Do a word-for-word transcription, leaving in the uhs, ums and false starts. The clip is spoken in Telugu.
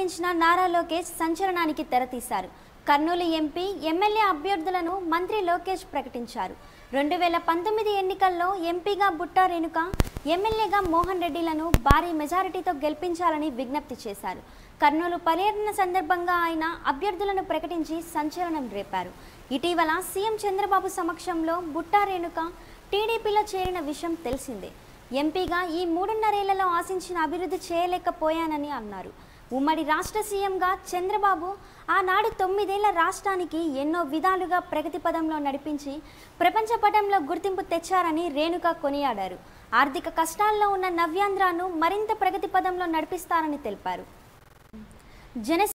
పర్యటించిన నారా లోకేష్ సంచలనానికి తెరతీశారు. కర్నూలు ఎంపీ, ఎమ్మెల్యే అభ్యర్థులను మంత్రి లోకేష్ ప్రకటించారు. రెండు వేల పంతొమ్మిది ఎన్నికల్లో ఎంపీగా బుట్టా రేణుక, ఎమ్మెల్యేగా మోహన్ రెడ్డిలను భారీ మెజారిటీతో గెలిపించాలని విజ్ఞప్తి చేశారు. కర్నూలు పర్యటన సందర్భంగా ఆయన అభ్యర్థులను ప్రకటించి సంచలనం రేపారు. ఇటీవల సీఎం చంద్రబాబు సమక్షంలో బుట్టా రేణుక టీడీపీలో చేరిన విషయం తెలిసిందే. ఎంపీగా ఈ మూడున్నరేళ్లలో ఆశించిన అభివృద్ధి చేయలేకపోయానని అన్నారు. ఉమ్మడి రాష్ట్ర సీఎంగా చంద్రబాబు ఆనాడు తొమ్మిదేళ్ల రాష్ట్రానికి ఎన్నో విధాలుగా ప్రగతి పదంలో నడిపించి ప్రపంచ పటంలో గుర్తింపు తెచ్చారని రేణుక కొనియాడారు. ఆర్థిక కష్టాల్లో ఉన్న నవ్యాంధ్రను మరింత ప్రగతి పదంలో నడిపిస్తారని తెలిపారు. జన